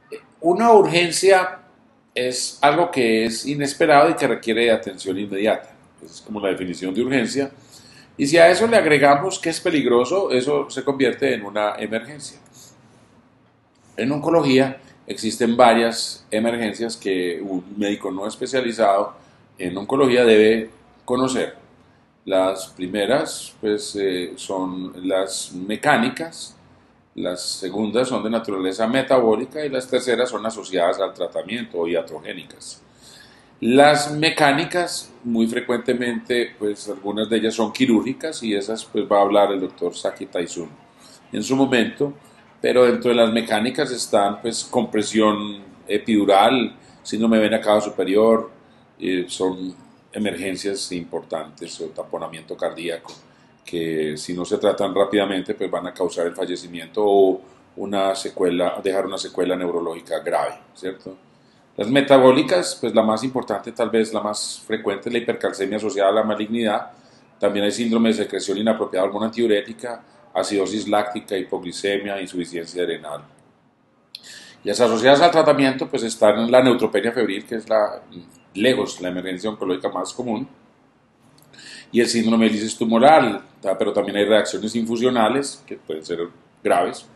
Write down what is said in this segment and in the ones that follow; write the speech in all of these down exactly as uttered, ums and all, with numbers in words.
Una urgencia es algo que es inesperado y que requiere atención inmediata. Esa es como la definición de urgencia. Y si a eso le agregamos que es peligroso, eso se convierte en una emergencia. En oncología existen varias emergencias que un médico no especializado en oncología debe conocer. Las primeras pues, eh, son las mecánicas, las segundas son de naturaleza metabólica y las terceras son asociadas al tratamiento o iatrogénicas. Las mecánicas, muy frecuentemente, pues algunas de ellas son quirúrgicas y esas pues va a hablar el doctor Saki Taisun en su momento, pero dentro de las mecánicas están pues compresión epidural, síndrome de vena cava superior, eh, son emergencias importantes o taponamiento cardíaco que si no se tratan rápidamente pues van a causar el fallecimiento o una secuela, dejar una secuela neurológica grave, ¿cierto? Las metabólicas, pues la más importante, tal vez la más frecuente, es la hipercalcemia asociada a la malignidad. También hay síndrome de secreción inapropiada de hormona antidiurética, acidosis láctica, hipoglicemia, insuficiencia renal. Y las asociadas al tratamiento, pues están la neutropenia febril, que es la, lejos la emergencia oncológica más común, y el síndrome de lisis tumoral, pero también hay reacciones infusionales que pueden ser graves,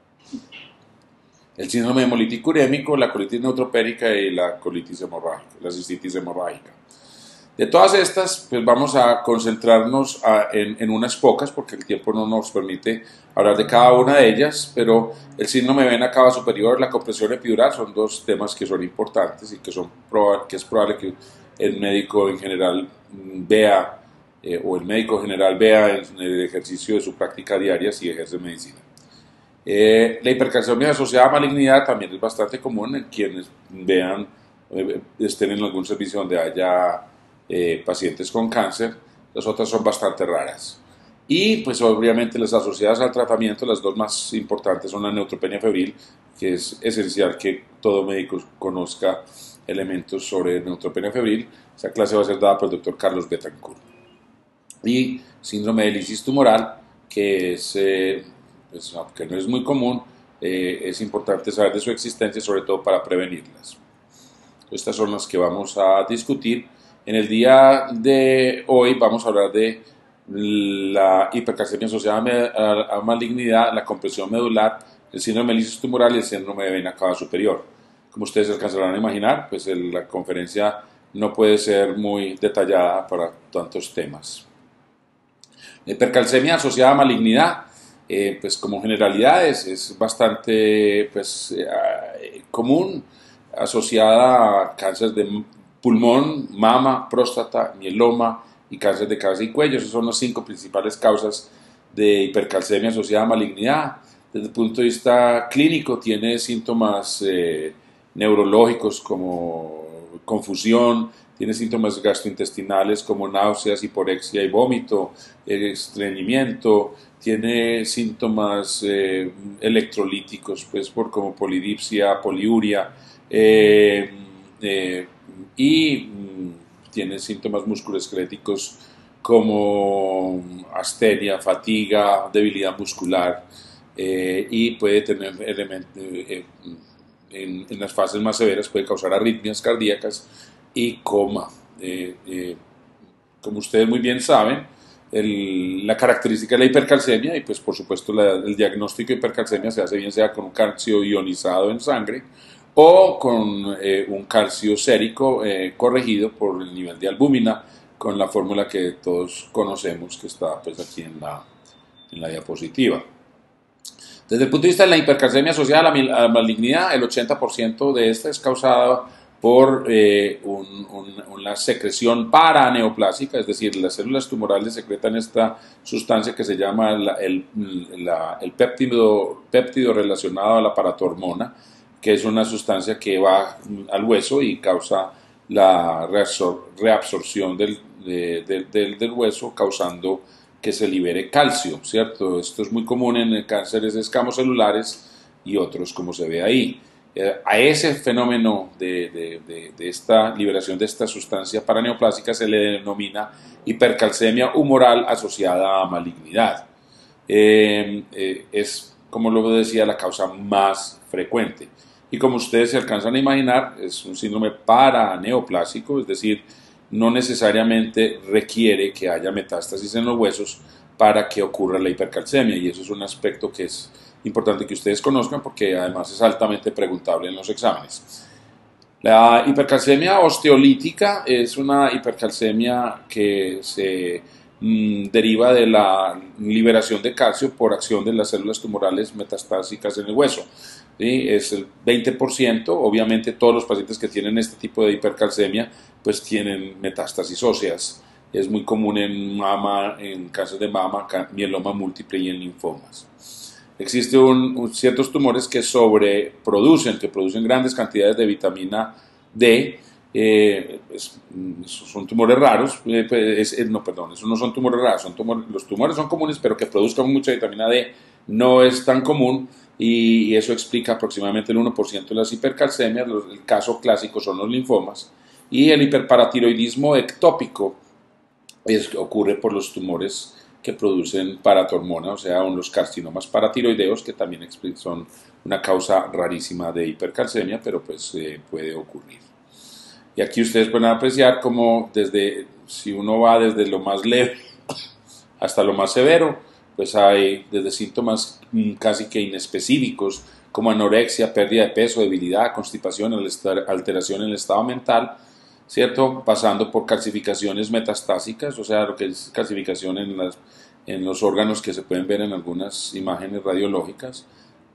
el síndrome hemolítico urémico, la colitis neutropénica y la colitis hemorrágica, la cistitis hemorrágica. De todas estas, pues vamos a concentrarnos a, en, en unas pocas, porque el tiempo no nos permite hablar de cada una de ellas, pero el síndrome de vena cava superior, la compresión epidural, son dos temas que son importantes y que, son que es probable que el médico en general vea, eh, o el médico general vea en el ejercicio de su práctica diaria si ejerce medicina. Eh, la hipercalcemia asociada a malignidad también es bastante común en quienes vean, eh, estén en algún servicio donde haya eh, pacientes con cáncer. Las otras son bastante raras. Y pues obviamente las asociadas al tratamiento, las dos más importantes son la neutropenia febril, que es esencial que todo médico conozca elementos sobre neutropenia febril. Esa clase va a ser dada por el doctor Carlos Betancourt. Y síndrome de lisis tumoral, que es... Eh, pues, aunque no es muy común, eh, es importante saber de su existencia, sobre todo para prevenirlas. Estas son las que vamos a discutir. En el día de hoy vamos a hablar de la hipercalcemia asociada a malignidad, la compresión medular, el síndrome de lisis tumoral y el síndrome de vena cava superior. Como ustedes alcanzarán a imaginar, pues el, la conferencia no puede ser muy detallada para tantos temas. La hipercalcemia asociada a malignidad, Eh, pues como generalidades es bastante pues, eh, común, asociada a cáncer de pulmón, mama, próstata, mieloma y cáncer de cabeza y cuello. Esas son las cinco principales causas de hipercalcemia asociada a malignidad. Desde el punto de vista clínico tiene síntomas eh, neurológicos como confusión, tiene síntomas gastrointestinales como náuseas, hiporexia y vómito, estreñimiento, tiene síntomas eh, electrolíticos, pues por como polidipsia, poliuria, eh, eh, y mm, tiene síntomas musculoesqueléticos como astenia, fatiga, debilidad muscular, eh, y puede tener elementos, eh, en, en las fases más severas puede causar arritmias cardíacas y coma. Eh, eh, como ustedes muy bien saben, el, la característica de la hipercalcemia y pues por supuesto la, el diagnóstico de hipercalcemia se hace bien sea con un calcio ionizado en sangre o con eh, un calcio sérico eh, corregido por el nivel de albúmina con la fórmula que todos conocemos que está pues aquí en la, en la diapositiva. Desde el punto de vista de la hipercalcemia asociada a la malignidad, el ochenta por ciento de esta es causada por eh, un, un, una secreción paraneoplásica, es decir, las células tumorales secretan esta sustancia que se llama la, el, la, el péptido, péptido relacionado a la paratormona, que es una sustancia que va al hueso y causa la reabsor reabsorción del, de, de, del, del hueso, causando que se libere calcio, ¿cierto? Esto es muy común en cánceres de escamos celulares y otros, como se ve ahí. Eh, a ese fenómeno de, de, de, de esta liberación de esta sustancia paraneoplásica se le denomina hipercalcemia humoral asociada a malignidad. Eh, eh, es, como lo decía, la causa más frecuente. y como ustedes se alcanzan a imaginar, es un síndrome paraneoplásico, es decir, no necesariamente requiere que haya metástasis en los huesos para que ocurra la hipercalcemia, y eso es un aspecto que es importante que ustedes conozcan porque además es altamente preguntable en los exámenes. La hipercalcemia osteolítica es una hipercalcemia que se mmm, deriva de la liberación de calcio por acción de las células tumorales metastásicas en el hueso. ¿Sí? Es el veinte por ciento, obviamente todos los pacientes que tienen este tipo de hipercalcemia pues tienen metástasis óseas. Es muy común en mama, en cáncer de mama, mieloma múltiple y en linfomas. Existen un, un, ciertos tumores que sobreproducen, que producen grandes cantidades de vitamina D. Eh, es, son tumores raros, eh, es, es, no, perdón, esos no son tumores raros, son tumores, los tumores son comunes, pero que produzcan mucha vitamina D no es tan común, y, y eso explica aproximadamente el uno por ciento de las hipercalcemias. Los, el caso clásico son los linfomas, y el hiperparatiroidismo ectópico es, ocurre por los tumores que producen paratormona, o sea, los carcinomas paratiroideos, que también son una causa rarísima de hipercalcemia, pero pues eh, puede ocurrir. Y aquí ustedes pueden apreciar cómo desde, si uno va desde lo más leve hasta lo más severo, pues hay desde síntomas casi que inespecíficos, como anorexia, pérdida de peso, debilidad, constipación, alteración en el estado mental, ¿cierto? Pasando por calcificaciones metastásicas, o sea, lo que es calcificación en, las, en los órganos que se pueden ver en algunas imágenes radiológicas,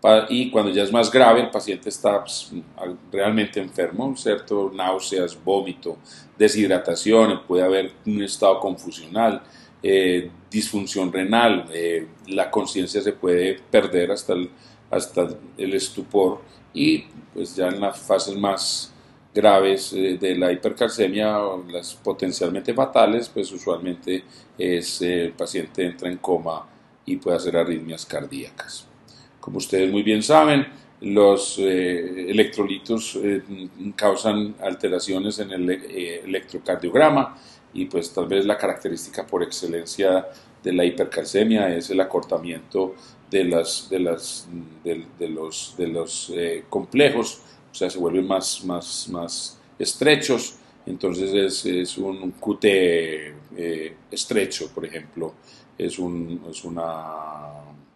y cuando ya es más grave, el paciente está pues, realmente enfermo, ¿cierto? Náuseas, vómito, deshidratación, puede haber un estado confusional, eh, disfunción renal, eh, la conciencia se puede perder hasta el, hasta el estupor, y pues ya en las fases más graves eh, de la hipercalcemia, o las potencialmente fatales, pues usualmente es, eh, el paciente entra en coma y puede hacer arritmias cardíacas. Como ustedes muy bien saben, los eh, electrolitos eh, causan alteraciones en el eh, electrocardiograma, y pues tal vez la característica por excelencia de la hipercalcemia es el acortamiento de, las, de, las, de, de los, de los eh, complejos, o sea, se vuelven más, más, más estrechos. Entonces es, es un Q T eh, estrecho, por ejemplo, es, un, es una,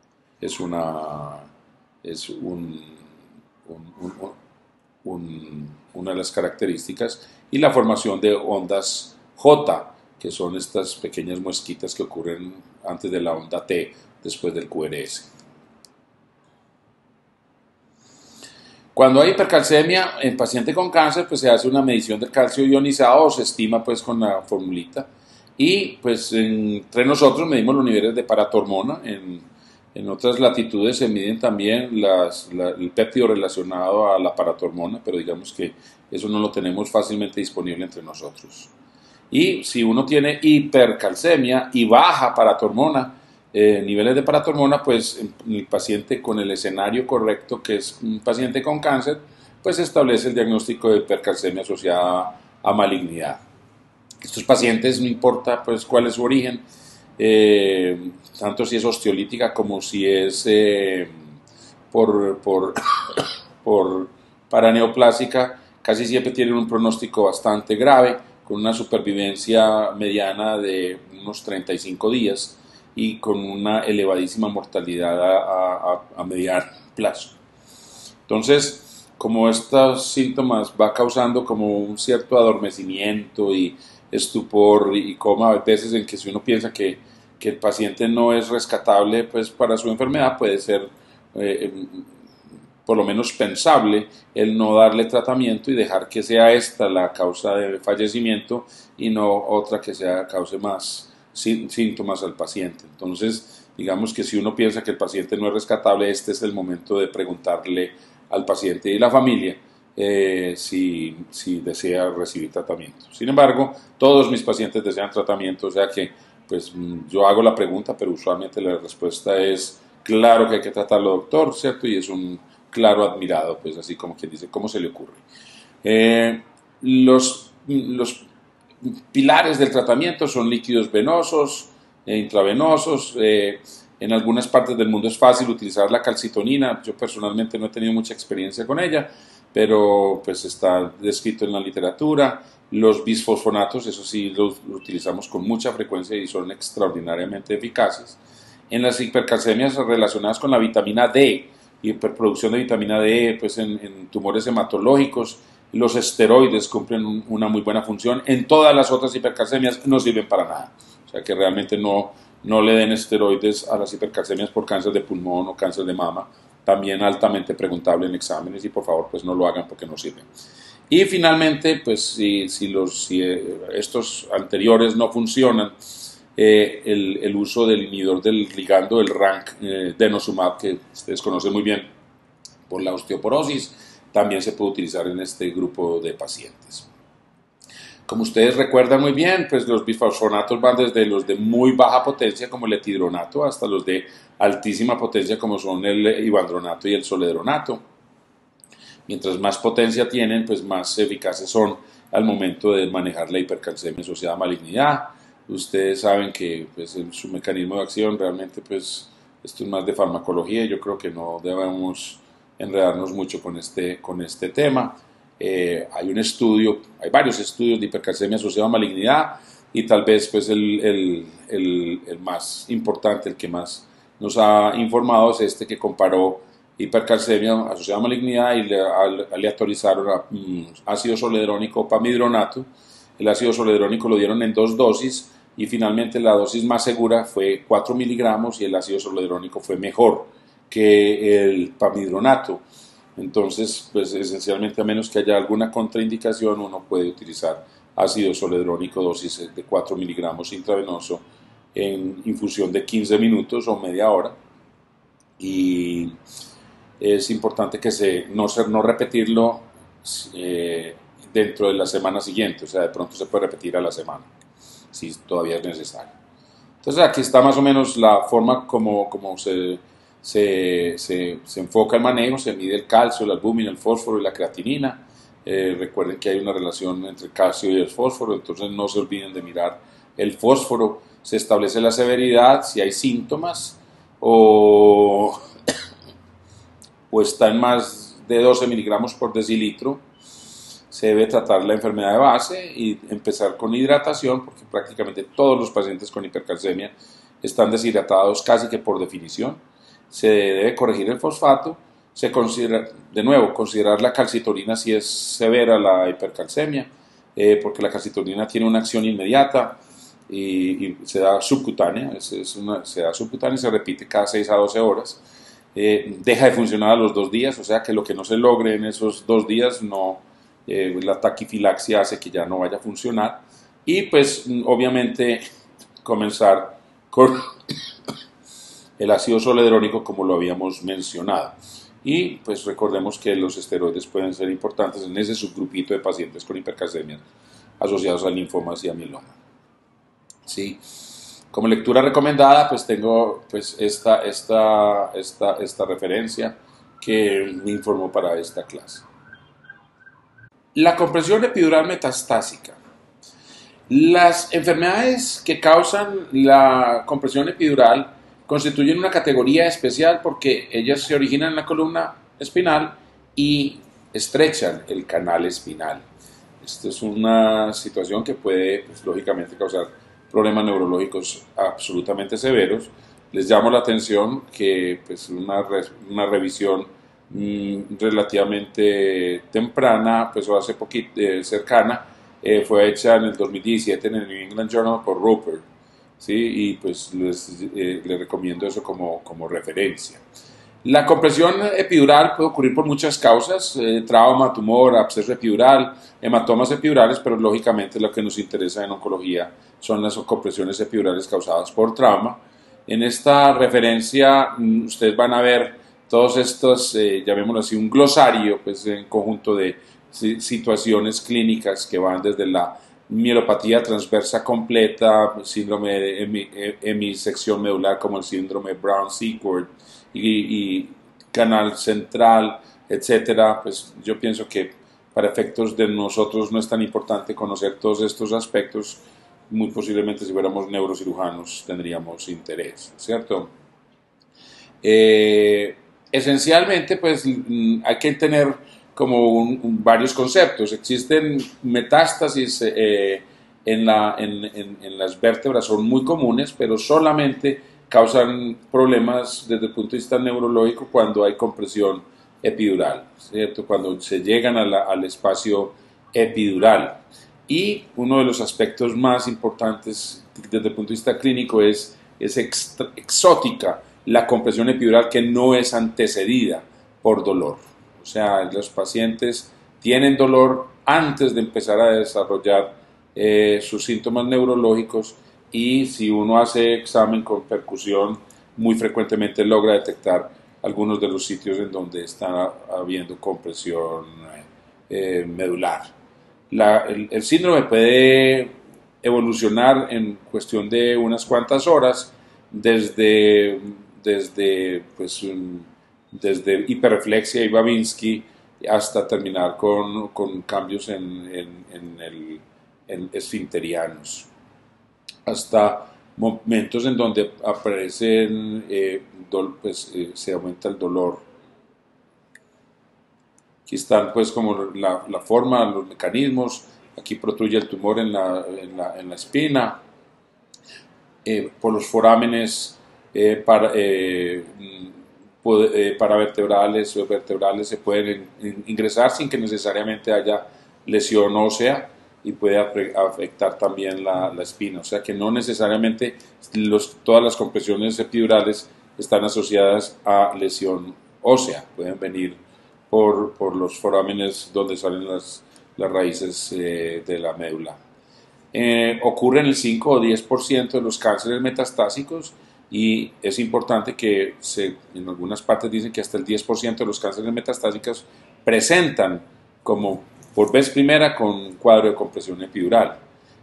es una, es un, un, un, un, una de las características, y la formación de ondas J, que son estas pequeñas muesquitas que ocurren antes de la onda T, después del Q R S. Cuando hay hipercalcemia en paciente con cáncer, pues se hace una medición del calcio ionizado, o se estima pues con la formulita, y pues entre nosotros medimos los niveles de paratormona. En, en otras latitudes se miden también las, la, el péptido relacionado a la paratormona, pero digamos que eso no lo tenemos fácilmente disponible entre nosotros. Y si uno tiene hipercalcemia y baja paratormona, eh, niveles de paratormona, pues el paciente con el escenario correcto, que es un paciente con cáncer, pues establece el diagnóstico de hipercalcemia asociada a malignidad. Estos pacientes, no importa pues cuál es su origen, eh, tanto si es osteolítica como si es eh, por, por, por paraneoplásica, casi siempre tienen un pronóstico bastante grave, con una supervivencia mediana de unos treinta y cinco días y con una elevadísima mortalidad a, a, a mediano plazo. Entonces, como estos síntomas va causando como un cierto adormecimiento y estupor y coma, a veces en que si uno piensa que, que el paciente no es rescatable pues para su enfermedad, puede ser eh, por lo menos pensable el no darle tratamiento y dejar que sea esta la causa de fallecimiento y no otra que sea cause más síntomas al paciente. Entonces, digamos que si uno piensa que el paciente no es rescatable, este es el momento de preguntarle al paciente y la familia eh, si, si desea recibir tratamiento. Sin embargo, todos mis pacientes desean tratamiento, o sea que pues yo hago la pregunta, pero usualmente la respuesta es claro que hay que tratarlo, doctor, ¿cierto? Y es un claro admirado, pues así como quien dice, ¿cómo se le ocurre? Eh, los, los pilares del tratamiento son líquidos venosos, e intravenosos, eh, En algunas partes del mundo es fácil utilizar la calcitonina. Yo personalmente no he tenido mucha experiencia con ella, pero pues está descrito en la literatura. Los bisfosfonatos, eso sí, los utilizamos con mucha frecuencia y son extraordinariamente eficaces. En las hipercalcemias relacionadas con la vitamina D, hiperproducción de vitamina D, pues en, en tumores hematológicos, los esteroides cumplen un, una muy buena función. En todas las otras hipercalcemias no sirven para nada. O sea que realmente no, no le den esteroides a las hipercalcemias por cáncer de pulmón o cáncer de mama. También altamente preguntable en exámenes y por favor pues no lo hagan porque no sirven. Y finalmente, pues si, si, los, si estos anteriores no funcionan, eh, el, el uso del inhibidor del ligando, el rank eh, denosumab, que ustedes conocen muy bien por la osteoporosis, también se puede utilizar en este grupo de pacientes. Como ustedes recuerdan muy bien, pues los bisfosfonatos van desde los de muy baja potencia como el etidronato hasta los de altísima potencia como son el ivandronato y el zoledronato. Mientras más potencia tienen, pues más eficaces son al momento de manejar la hipercalcemia asociada a malignidad. Ustedes saben que pues, en su mecanismo de acción realmente pues, esto es más de farmacología y yo creo que no debemos enredarnos mucho con este, con este tema. Eh, hay un estudio, hay varios estudios de hipercalcemia asociada a malignidad y tal vez pues, el, el, el, el más importante, el que más nos ha informado es este que comparó hipercalcemia asociada a malignidad y le aleatorizaron a, um, ácido zoledrónico pamidronato. El ácido zoledrónico lo dieron en dos dosis y finalmente la dosis más segura fue cuatro miligramos y el ácido zoledrónico fue mejor que el pamidronato. Entonces, pues esencialmente a menos que haya alguna contraindicación, uno puede utilizar ácido zoledrónico dosis de cuatro miligramos intravenoso en infusión de quince minutos o media hora. Y es importante que se, no, no repetirlo eh, dentro de la semana siguiente, o sea, de pronto se puede repetir a la semana, si todavía es necesario. Entonces aquí está más o menos la forma como, como se, se, se, se enfoca el manejo, se mide el calcio, la albúmina, el fósforo y la creatinina. Eh, recuerden que hay una relación entre el calcio y el fósforo, entonces no se olviden de mirar el fósforo. Se establece la severidad, si hay síntomas o, o está en más de doce miligramos por decilitro, se debe tratar la enfermedad de base y empezar con hidratación, porque prácticamente todos los pacientes con hipercalcemia están deshidratados casi que por definición. Se debe corregir el fosfato, se considera, de nuevo, considerar la calcitonina si es severa la hipercalcemia, eh, porque la calcitonina tiene una acción inmediata y, y se da subcutánea, es, es una, se da subcutánea y se repite cada seis a doce horas. Eh, deja de funcionar a los dos días, o sea que lo que no se logre en esos dos días no... Eh, la taquifilaxia hace que ya no vaya a funcionar y pues obviamente comenzar con el ácido zoledrónico como lo habíamos mencionado y pues recordemos que los esteroides pueden ser importantes en ese subgrupito de pacientes con hipercalcemia asociados a linfomas y a mieloma. ¿Sí? Como lectura recomendada pues tengo pues esta, esta, esta, esta referencia que me informó para esta clase. La compresión epidural metastásica. Las enfermedades que causan la compresión epidural constituyen una categoría especial porque ellas se originan en la columna espinal y estrechan el canal espinal. Esta es una situación que puede, pues, lógicamente, causar problemas neurológicos absolutamente severos. Les llamo la atención que pues, una, re, una revisión relativamente temprana, pues o hace poquito, eh, cercana, eh, fue hecha en el dos mil diecisiete en el New England Journal por Roper, ¿sí? Y pues les, eh, les recomiendo eso como, como referencia. La compresión epidural puede ocurrir por muchas causas, eh, trauma, tumor, absceso epidural, hematomas epidurales, pero lógicamente lo que nos interesa en oncología son las compresiones epidurales causadas por trauma. En esta referencia ustedes van a ver todos estos, eh, llamémoslo así, un glosario, pues en conjunto de situaciones clínicas que van desde la mielopatía transversa completa, síndrome de hemisección medular como el síndrome Brown-Sequard y, y canal central, etcétera. Pues yo pienso que para efectos de nosotros no es tan importante conocer todos estos aspectos. Muy posiblemente si fuéramos neurocirujanos tendríamos interés, ¿cierto? Eh, esencialmente, pues hay que tener como un, un, varios conceptos. Existen metástasis eh, en, la, en, en, en las vértebras, son muy comunes, pero solamente causan problemas desde el punto de vista neurológico cuando hay compresión epidural, ¿cierto? Cuando se llegan a la, al espacio epidural. Y uno de los aspectos más importantes desde el punto de vista clínico es, es extra, exótica la compresión epidural que no es antecedida por dolor. O sea, los pacientes tienen dolor antes de empezar a desarrollar eh, sus síntomas neurológicos, y si uno hace examen con percusión, muy frecuentemente logra detectar algunos de los sitios en donde está habiendo compresión eh, medular. La, el, el síndrome puede evolucionar en cuestión de unas cuantas horas, desde, desde, pues, desde hiperreflexia y Babinski hasta terminar con, con cambios en, en, en el en esfinterianos, hasta momentos en donde aparecen, eh, do, pues, eh, se aumenta el dolor. Aquí están pues como la, la forma, los mecanismos. Aquí protruye el tumor en la, en la, en la espina, eh, por los forámenes eh, para, eh, eh, paravertebrales o vertebrales se pueden in, ingresar sin que necesariamente haya lesión ósea, y puede afectar también la, la espina. O sea que no necesariamente los, todas las compresiones epidurales están asociadas a lesión ósea, pueden venir por, por los forámenes donde salen las, las raíces eh, de la médula. Eh, ocurre en el cinco o diez por ciento de los cánceres metastásicos, y es importante que se, en algunas partes dicen que hasta el diez por ciento de los cánceres metastásicos presentan como por vez primera con un cuadro de compresión epidural,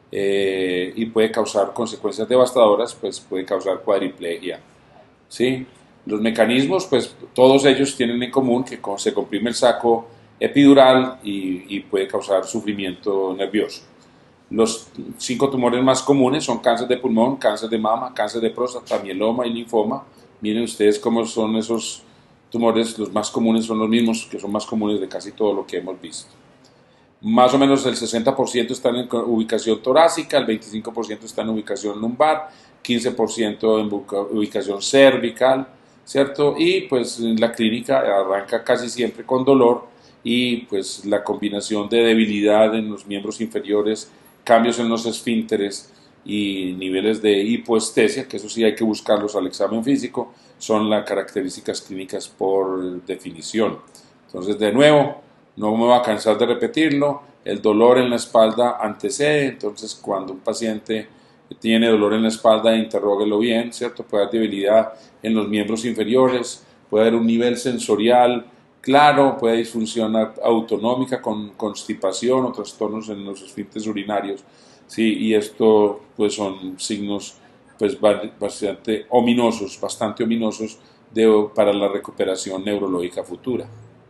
eh, y puede causar consecuencias devastadoras, pues puede causar cuadriplegia, ¿sí? Los mecanismos, pues todos ellos tienen en común que se comprime el saco epidural y, y puede causar sufrimiento nervioso. Los cinco tumores más comunes son cáncer de pulmón, cáncer de mama, cáncer de próstata, mieloma y linfoma. Miren ustedes cómo son esos tumores, los más comunes son los mismos, que son más comunes de casi todo lo que hemos visto. Más o menos el sesenta por ciento están en ubicación torácica, el veinticinco por ciento está en ubicación lumbar, quince por ciento en ubicación cervical, ¿cierto? Y pues la clínica arranca casi siempre con dolor, y pues la combinación de debilidad en los miembros inferiores, cambios en los esfínteres y niveles de hipoestesia, que eso sí hay que buscarlos al examen físico, son las características clínicas por definición. Entonces, de nuevo, no me voy a cansar de repetirlo, el dolor en la espalda antecede. Entonces cuando un paciente tiene dolor en la espalda, interróguelo bien, ¿cierto? Puede haber debilidad en los miembros inferiores, puede haber un nivel sensorial claro, puede haber disfunción autonómica con constipación o trastornos en los esfínteres urinarios, ¿sí? Y esto pues son signos pues bastante ominosos, bastante ominosos de, para la recuperación neurológica futura.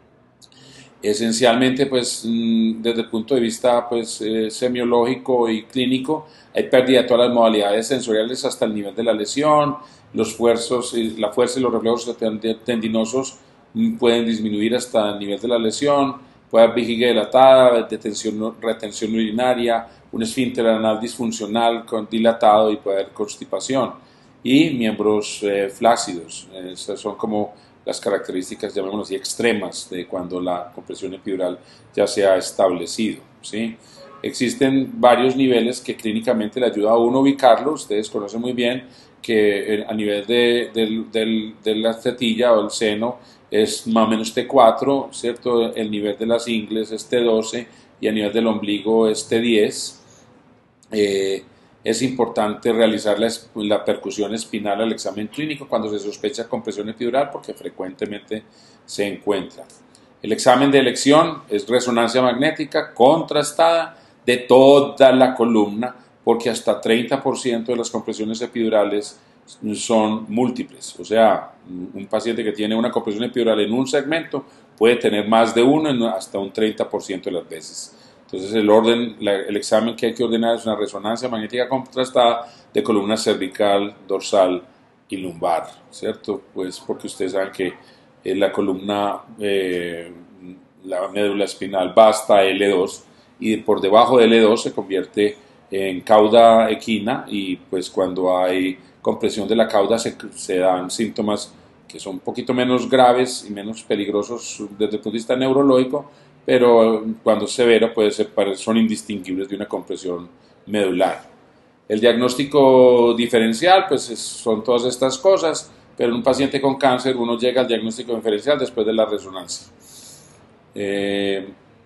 Esencialmente, pues, desde el punto de vista pues, eh, semiológico y clínico, hay pérdida de todas las modalidades sensoriales hasta el nivel de la lesión. Los fuerzos, la fuerza y los reflejos tendinosos pueden disminuir hasta el nivel de la lesión. Puede haber vejiga dilatada, detención, retención urinaria, un esfínter anal disfuncional con dilatado, y puede haber constipación. Y miembros eh, flácidos. Esas son como las características, llamémoslo así, extremas de cuando la compresión epidural ya se ha establecido, ¿sí? Existen varios niveles que clínicamente le ayuda a uno a ubicarlo. Ustedes conocen muy bien que a nivel de, de, de, de la tetilla o el seno es más o menos T cuatro, ¿cierto? El nivel de las ingles es T doce y a nivel del ombligo es T diez. Eh, Es importante realizar la, la percusión espinal al examen clínico cuando se sospecha compresión epidural, porque frecuentemente se encuentra. El examen de elección es resonancia magnética contrastada de toda la columna, porque hasta treinta por ciento de las compresiones epidurales son múltiples. O sea, un paciente que tiene una compresión epidural en un segmento puede tener más de uno hasta un treinta por ciento de las veces. Entonces el orden, la, el examen que hay que ordenar es una resonancia magnética contrastada de columna cervical, dorsal y lumbar, ¿cierto? Pues porque ustedes saben que eh, la columna, eh, la médula espinal va hasta L dos y por debajo de L dos se convierte en cauda equina y pues cuando hay compresión de la cauda se, se dan síntomas que son un poquito menos graves y menos peligrosos desde el punto de vista neurológico, pero cuando es severo puede ser, son indistinguibles de una compresión medular. El diagnóstico diferencial, pues es, son todas estas cosas, pero en un paciente con cáncer uno llega al diagnóstico diferencial después de la resonancia. Eh,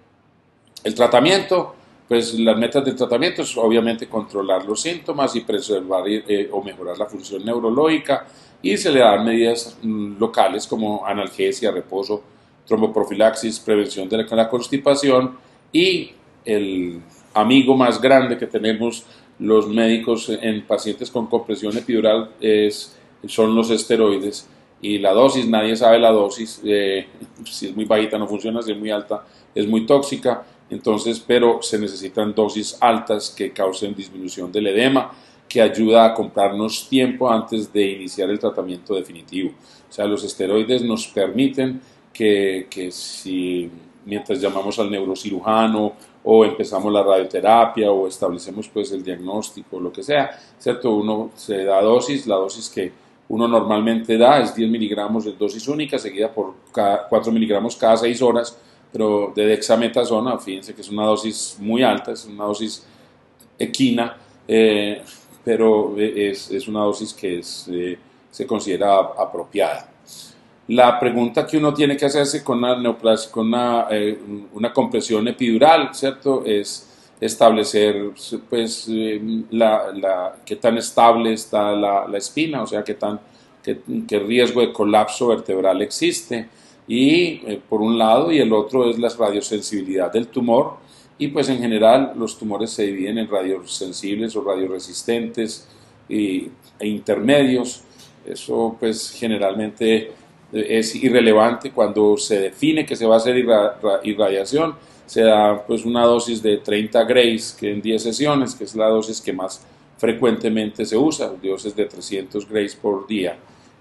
el tratamiento, pues las metas del tratamiento es obviamente controlar los síntomas y preservar eh, o mejorar la función neurológica y se le dan medidas mm, locales como analgesia, reposo, tromboprofilaxis, prevención de la, la constipación y el amigo más grande que tenemos los médicos en pacientes con compresión epidural es, son los esteroides y la dosis, nadie sabe la dosis, eh, si es muy bajita no funciona, si es muy alta es muy tóxica, entonces, pero se necesitan dosis altas que causen disminución del edema, que ayuda a comprarnos tiempo antes de iniciar el tratamiento definitivo. O sea, los esteroides nos permiten que, que si mientras llamamos al neurocirujano o empezamos la radioterapia o establecemos pues el diagnóstico, lo que sea, ¿cierto? Uno se da dosis, la dosis que uno normalmente da es diez miligramos de dosis única, seguida por cada cuatro miligramos cada seis horas, pero de dexametasona, fíjense que es una dosis muy alta, es una dosis equina, eh, pero es, es, una dosis que es, eh, se considera apropiada. La pregunta que uno tiene que hacerse con una, neoplasia, con una, eh, una compresión epidural, ¿cierto? Es establecer, pues, eh, la, la, qué tan estable está la, la espina, o sea, qué, tan, qué, qué riesgo de colapso vertebral existe. Y eh, por un lado, y el otro es la radiosensibilidad del tumor, y pues en general los tumores se dividen en radiosensibles o radioresistentes y, e intermedios. Eso pues generalmente es irrelevante cuando se define que se va a hacer irradiación, se da pues una dosis de treinta grays que en diez sesiones, que es la dosis que más frecuentemente se usa, dosis de trescientos grays por día.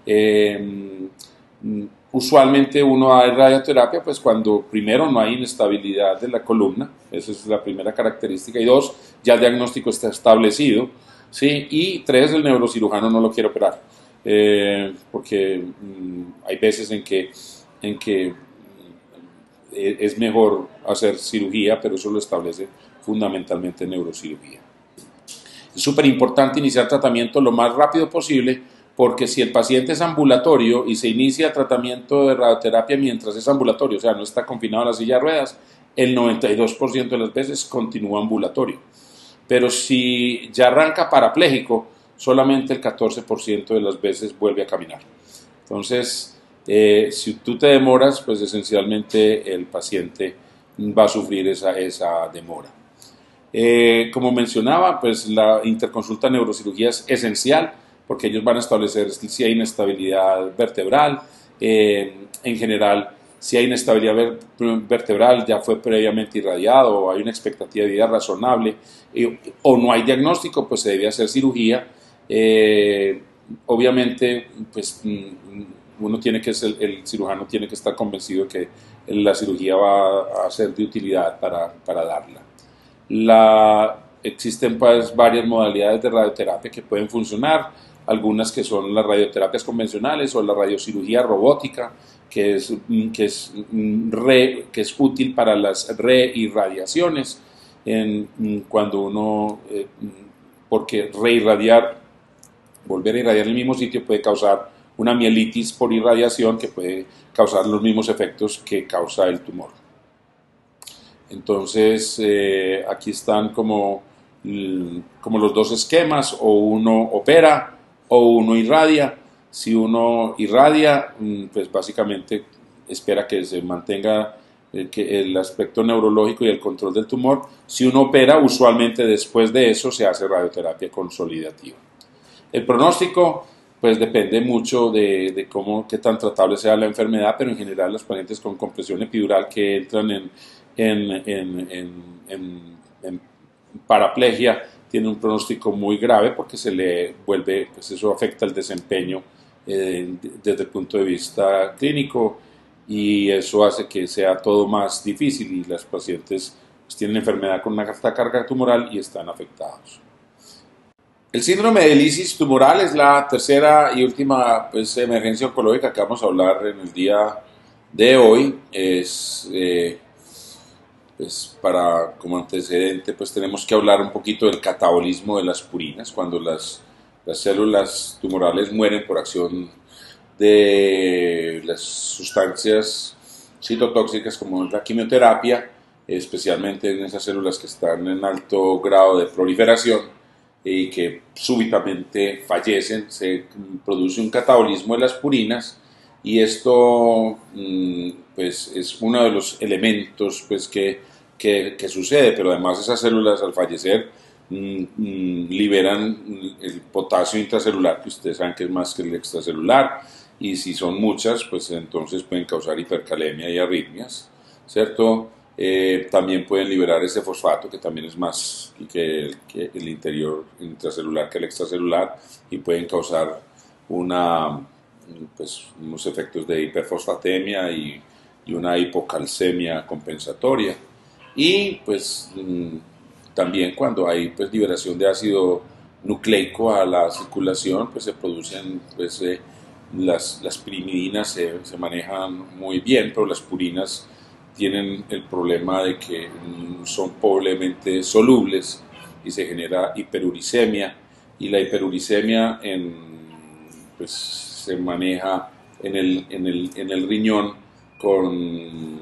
Eh, Usualmente uno da radioterapia pues cuando primero no hay inestabilidad de la columna, esa es la primera característica, y dos, ya el diagnóstico está establecido, ¿sí? Y tres, el neurocirujano no lo quiere operar, eh, porque mmm, hay veces en que, en que es mejor hacer cirugía, pero eso lo establece fundamentalmente neurocirugía. Es súper importante iniciar tratamiento lo más rápido posible, porque si el paciente es ambulatorio y se inicia tratamiento de radioterapia mientras es ambulatorio, o sea, no está confinado a la silla de ruedas, el noventa y dos por ciento de las veces continúa ambulatorio. Pero si ya arranca parapléjico, solamente el catorce por ciento de las veces vuelve a caminar. Entonces, eh, si tú te demoras, pues esencialmente el paciente va a sufrir esa, esa demora. Eh, como mencionaba, pues la interconsulta neurocirugía es esencial, porque ellos van a establecer si hay inestabilidad vertebral, eh, en general, si hay inestabilidad ver, vertebral, ya fue previamente irradiado o hay una expectativa de vida razonable, eh, o no hay diagnóstico, pues se debe hacer cirugía. Eh, obviamente, pues uno tiene que ser, el cirujano tiene que estar convencido que la cirugía va a ser de utilidad para, para darla. La, existen pues varias modalidades de radioterapia que pueden funcionar, algunas que son las radioterapias convencionales o la radiocirugía robótica, que es, que es, re, que es útil para las reirradiaciones, en, cuando uno, eh, porque reirradiar, volver a irradiar el mismo sitio puede causar una mielitis por irradiación que puede causar los mismos efectos que causa el tumor. Entonces, eh, aquí están como, como los dos esquemas, o uno opera o uno irradia. Si uno irradia, pues básicamente espera que se mantenga el, que el aspecto neurológico y el control del tumor. Si uno opera, usualmente después de eso se hace radioterapia consolidativa. El pronóstico, pues depende mucho de, de cómo, qué tan tratable sea la enfermedad, pero en general los pacientes con compresión epidural que entran en, en, en, en, en, en paraplegia tienen un pronóstico muy grave porque se le vuelve, pues eso afecta el desempeño eh, desde el punto de vista clínico, y eso hace que sea todo más difícil y las pacientes pues, tienen enfermedad con una alta carga tumoral y están afectados. El síndrome de lisis tumoral es la tercera y última pues, emergencia oncológica que vamos a hablar en el día de hoy. Es, eh, pues, para, como antecedente, pues tenemos que hablar un poquito del catabolismo de las purinas, cuando las, las células tumorales mueren por acción de las sustancias citotóxicas como la quimioterapia, especialmente en esas células que están en alto grado de proliferación y que súbitamente fallecen, se produce un catabolismo de las purinas, y esto pues, es uno de los elementos pues, que, que, que sucede, pero además esas células al fallecer liberan el potasio intracelular, que ustedes saben que es más que el extracelular, y si son muchas, pues entonces pueden causar hipercalemia y arritmias, ¿cierto? Eh, también pueden liberar ese fosfato, que también es más que el, que el interior intracelular que el extracelular, y pueden causar una, pues, unos efectos de hiperfosfatemia y, y una hipocalcemia compensatoria. Y pues también cuando hay pues, liberación de ácido nucleico a la circulación, pues se producen pues, eh, las, las pirimidinas se, se manejan muy bien, pero las purinas tienen el problema de que son pobremente solubles y se genera hiperuricemia, y la hiperuricemia en, pues, se maneja en el, en el, en el riñón con,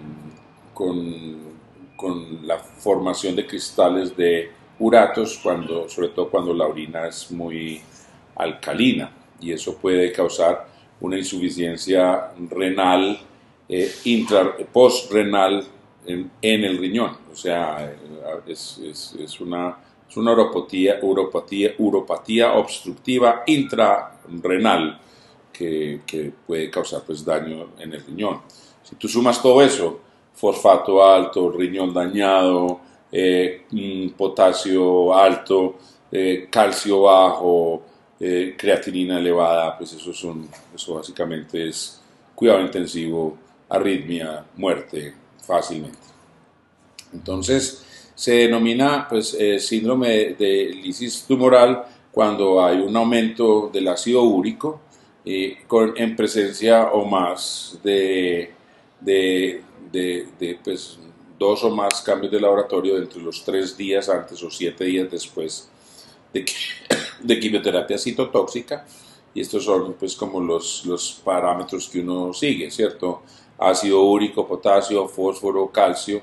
con, con la formación de cristales de uratos, cuando, sobre todo cuando la orina es muy alcalina, y eso puede causar una insuficiencia renal eh, intra, postrenal en, en el riñón. O sea, es, es, es una, es una uropatía, uropatía, uropatía obstructiva intrarrenal que, que puede causar pues, daño en el riñón. Si tú sumas todo eso, fosfato alto, riñón dañado, eh, potasio alto, eh, calcio bajo, eh, creatinina elevada, pues eso, son, eso básicamente es cuidado intensivo, arritmia, muerte fácilmente. Entonces se denomina pues, eh, síndrome de lisis tumoral cuando hay un aumento del ácido úrico eh, con, en presencia o más de, de, de, de pues, dos o más cambios de laboratorio entre los tres días antes o siete días después de, de quimioterapia citotóxica. Y estos son pues como los, los parámetros que uno sigue, ¿cierto? Ácido úrico, potasio, fósforo, calcio,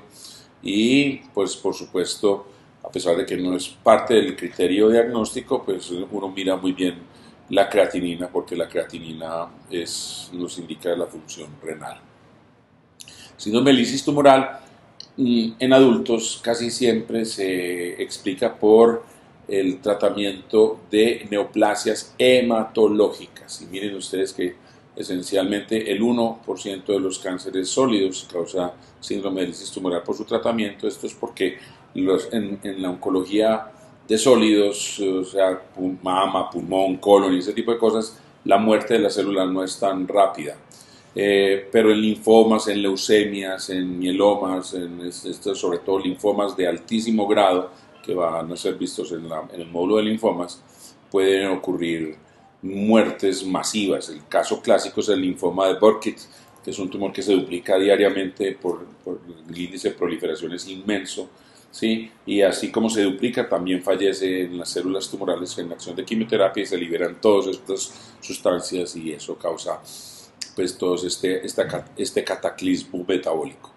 y pues por supuesto, a pesar de que no es parte del criterio diagnóstico, pues uno mira muy bien la creatinina, porque la creatinina es, nos indica la función renal. Síndrome de lisis tumoral en adultos casi siempre se explica por el tratamiento de neoplasias hematológicas. Y miren ustedes que esencialmente el uno por ciento de los cánceres sólidos causa síndrome de lisis tumoral por su tratamiento. Esto es porque los, en, en la oncología de sólidos, o sea, mama, pulmón, colon y ese tipo de cosas, la muerte de las células no es tan rápida. Eh, pero en linfomas, en leucemias, en mielomas, en este, sobre todo linfomas de altísimo grado, que van a ser vistos en, la, en el módulo de linfomas, pueden ocurrir muertes masivas. El caso clásico es el linfoma de Burkitt, que es un tumor que se duplica diariamente por, por el índice de proliferación es inmenso, ¿sí? Y así como se duplica, también fallece en las células tumorales en acción de quimioterapia y se liberan todas estas sustancias, y eso causa pues todo este, este, este cataclismo metabólico.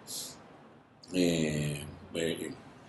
Eh, eh,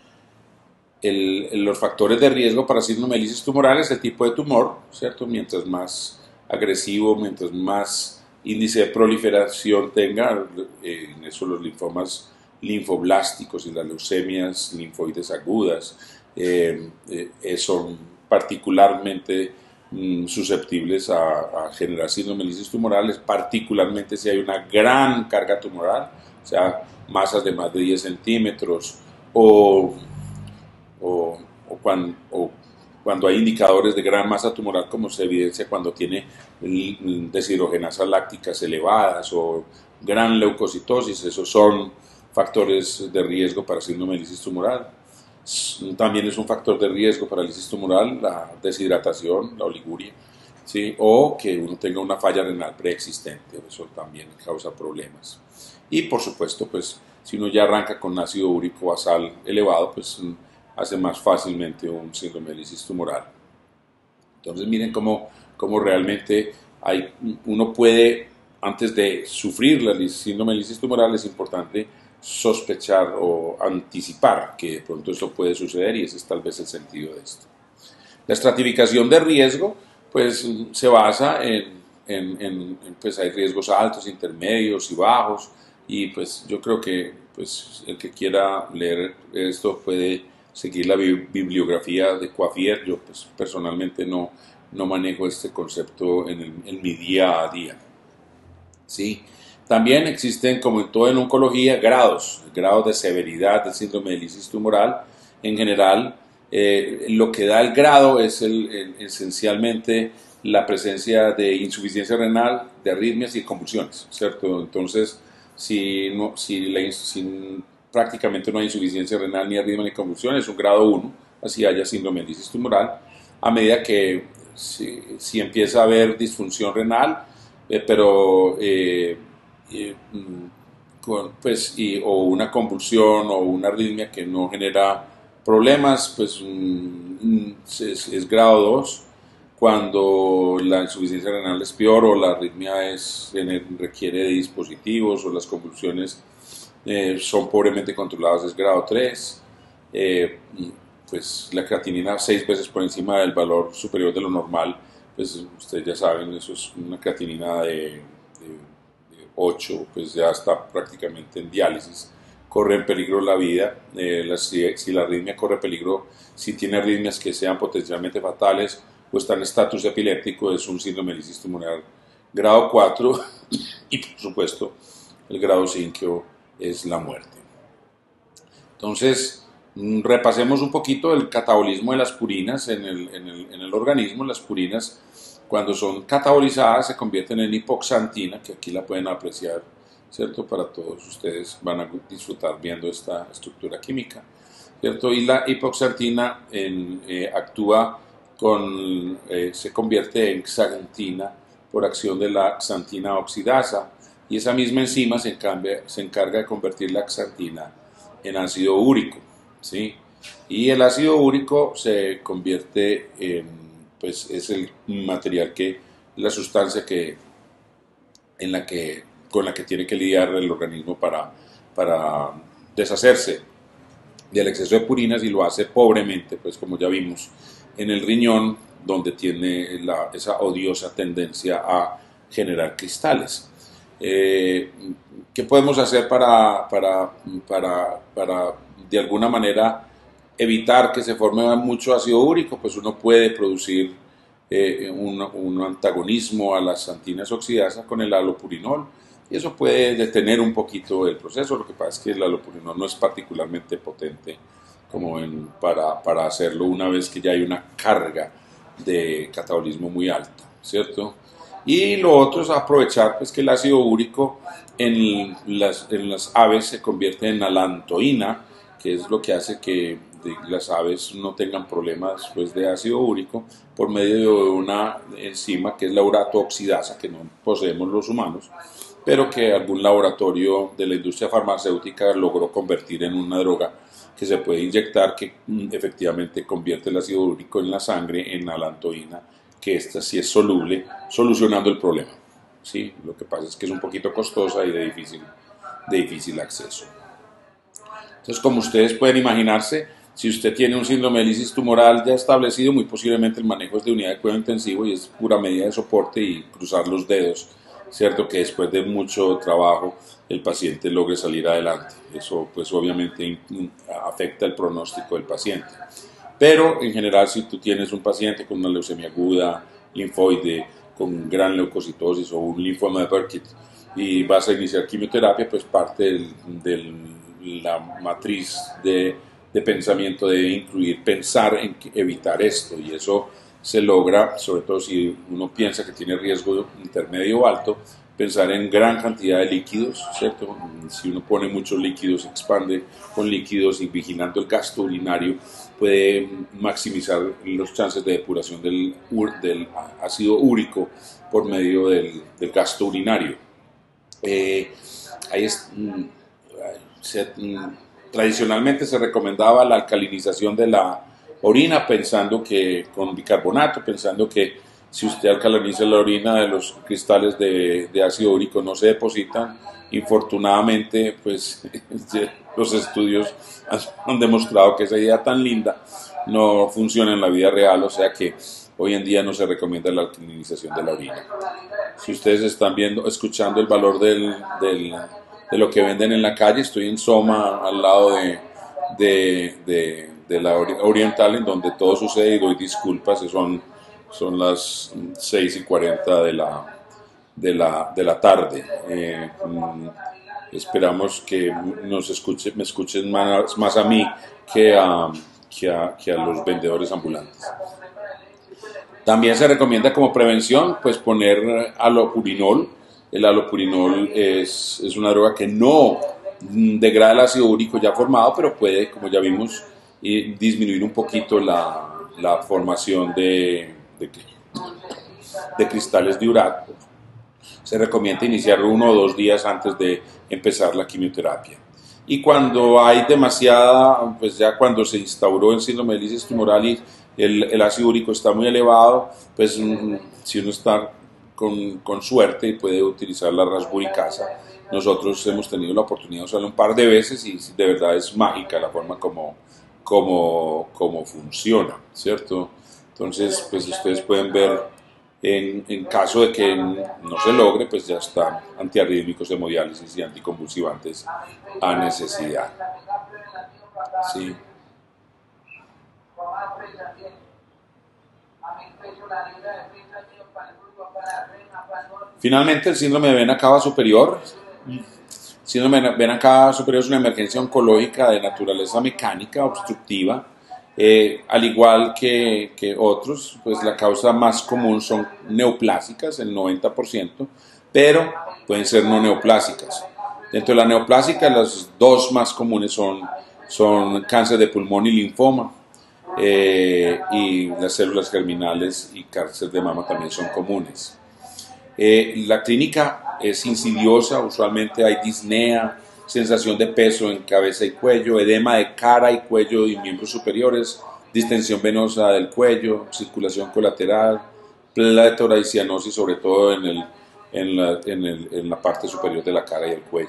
el, los factores de riesgo para síndrome de lisis tumoral es el tipo de tumor, ¿cierto? Mientras más agresivo, mientras más índice de proliferación tenga, eh, en eso los linfomas linfoblásticos y las leucemias linfoides agudas eh, eh, son particularmente mm, susceptibles a, a generar síndrome de lisis tumorales, particularmente si hay una gran carga tumoral, o sea, masas de más de diez centímetros, o O, o, cuando, o cuando hay indicadores de gran masa tumoral, como se evidencia cuando tiene deshidrogenasas lácticas elevadas o gran leucocitosis. Esos son factores de riesgo para síndrome de lisis tumoral. También es un factor de riesgo para lisis tumoral la deshidratación, la oliguria, ¿sí? O que uno tenga una falla renal preexistente, eso también causa problemas. Y por supuesto, pues si uno ya arranca con ácido úrico basal elevado, pues hace más fácilmente un síndrome de lisis tumoral. Entonces miren cómo, cómo realmente hay, uno puede, antes de sufrir la síndrome de lisis tumoral, es importante sospechar o anticipar que de pronto esto puede suceder, y ese es tal vez el sentido de esto. La estratificación de riesgo pues se basa en, en, en, pues hay riesgos altos, intermedios y bajos, y pues yo creo que pues el que quiera leer esto puede seguir la bibliografía de Coiffier. Yo pues personalmente no, no manejo este concepto en, el, en mi día a día, ¿sí? También existen, como en todo en oncología, grados, grados de severidad del síndrome de lisis tumoral. En general, eh, lo que da el grado es el, el, esencialmente la presencia de insuficiencia renal, de arritmias y convulsiones, ¿cierto? Entonces, si, no, si, la, si prácticamente no hay insuficiencia renal, ni arritmia, ni convulsiones, es un grado uno, así haya síndrome de lisis tumoral. A medida que si, si empieza a haber disfunción renal, eh, pero... Eh, Eh, con, pues, y, o una convulsión o una arritmia que no genera problemas, pues mm, es, es grado dos. Cuando la insuficiencia renal es peor o la arritmia es, requiere de dispositivos o las convulsiones eh, son pobremente controladas, es grado tres. Eh, pues la creatinina seis veces por encima del valor superior de lo normal, pues ustedes ya saben, eso es una creatinina de, de ocho, pues ya está prácticamente en diálisis, corre en peligro la vida. Eh, la, si, si la arritmia corre peligro, si tiene arritmias que sean potencialmente fatales o está en estatus epiléptico, es un síndrome de lisis tumoral grado cuatro, y por supuesto el grado cinco es la muerte. Entonces, repasemos un poquito el catabolismo de las purinas en el, en el, en el organismo. Las purinas, cuando son catabolizadas, se convierten en hipoxantina, que aquí la pueden apreciar, ¿cierto? Para todos ustedes van a disfrutar viendo esta estructura química, ¿cierto? Y la hipoxantina en, eh, actúa con, eh, se convierte en xantina por acción de la xantina oxidasa, y esa misma enzima se, cambia, se encarga de convertir la xantina en ácido úrico, ¿sí? Y el ácido úrico se convierte en, pues es el material que, la sustancia que, en la que, con la que tiene que lidiar el organismo para, para deshacerse del exceso de purinas, y lo hace pobremente, pues como ya vimos, en el riñón, donde tiene la, esa odiosa tendencia a generar cristales. Eh, ¿Qué podemos hacer para, para, para, para de alguna manera evitar que se forme mucho ácido úrico? Pues uno puede producir eh, un, un antagonismo a las xantinas oxidasas con el allopurinol, y eso puede detener un poquito el proceso. Lo que pasa es que el allopurinol no es particularmente potente como en, para, para hacerlo una vez que ya hay una carga de catabolismo muy alta, ¿cierto? Y lo otro es aprovechar pues, que el ácido úrico en las, en las aves se convierte en alantoína, que es lo que hace que las aves no tengan problemas pues, de ácido úrico, por medio de una enzima que es la urato oxidasa, que no poseemos los humanos, pero que algún laboratorio de la industria farmacéutica logró convertir en una droga que se puede inyectar, que efectivamente convierte el ácido úrico en la sangre en alantoína, que esta sí es soluble, solucionando el problema, ¿sí? Lo que pasa es que es un poquito costosa y de difícil, de difícil acceso. Entonces, como ustedes pueden imaginarse, si usted tiene un síndrome de lisis tumoral ya establecido, muy posiblemente el manejo es de unidad de cuidado intensivo y es pura medida de soporte y cruzar los dedos, ¿cierto? Que después de mucho trabajo el paciente logre salir adelante. Eso pues obviamente afecta el pronóstico del paciente. Pero en general, si tú tienes un paciente con una leucemia aguda, linfoide, con gran leucocitosis o un linfoma de Burkitt y vas a iniciar quimioterapia, pues parte de la matriz de de pensamiento debe incluir pensar en evitar esto, y eso se logra, sobre todo si uno piensa que tiene riesgo intermedio o alto, pensar en gran cantidad de líquidos, ¿cierto? Si uno pone muchos líquidos, expande con líquidos y vigilando el gasto urinario, puede maximizar los chances de depuración del, del ácido úrico por medio del, del gasto urinario. Eh, ahí es, se, tradicionalmente se recomendaba la alcalinización de la orina, pensando que con bicarbonato, pensando que si usted alcaliniza la orina, de los cristales de, de ácido úrico no se depositan. Infortunadamente, pues los estudios han demostrado que esa idea tan linda no funciona en la vida real, o sea que hoy en día no se recomienda la alcalinización de la orina. Si ustedes están viendo, escuchando el valor del, del, de lo que venden en la calle, estoy en Soma, al lado de, de, de, de la Oriental, en donde todo sucede, y doy disculpas, son, son las seis y cuarenta de la, de la, de la tarde. Eh, esperamos que nos escuche, me escuchen más, más a mí que a, que, a, que a los vendedores ambulantes. También se recomienda como prevención pues poner alopurinol. El alopurinol es, es una droga que no degrada el ácido úrico ya formado, pero puede, como ya vimos, disminuir un poquito la, la formación de, de, de cristales de urato. Se recomienda iniciar uno o dos días antes de empezar la quimioterapia. Y cuando hay demasiada, pues ya cuando se instauró el síndrome de lisis tumoralis, el, el ácido úrico está muy elevado, pues si uno está con, con suerte puede utilizar la rasburicasa. Nosotros hemos tenido la oportunidad de usarlo un par de veces y de verdad es mágica la forma como, como, como funciona, ¿cierto? Entonces, pues ustedes pueden ver, en, en caso de que no se logre, pues ya están antiarrítmicos, hemodiálisis y anticonvulsivantes a necesidad. Sí. Finalmente, el síndrome de vena cava superior. El síndrome de vena cava superior es una emergencia oncológica de naturaleza mecánica obstructiva. Eh, al igual que, que otros, pues la causa más común son neoplásicas, el noventa por ciento, pero pueden ser no neoplásicas. Dentro de la neoplásica, las dos más comunes son, son cáncer de pulmón y linfoma, eh, y las células germinales y cáncer de mama también son comunes. Eh, la clínica es insidiosa, usualmente hay disnea, sensación de peso en cabeza y cuello, edema de cara y cuello y miembros superiores, distensión venosa del cuello, circulación colateral, plétora y cianosis, sobre todo en, el, en, la, en, el, en la parte superior de la cara y el cuello.